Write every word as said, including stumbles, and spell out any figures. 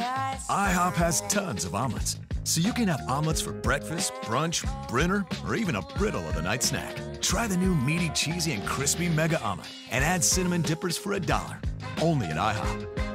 IHOP has tons of omelets, so you can have omelets for breakfast, brunch, dinner, or even a brittle of the night snack. Try the new meaty, cheesy, and crispy mega omelet and add cinnamon dippers for a dollar. Only at IHOP.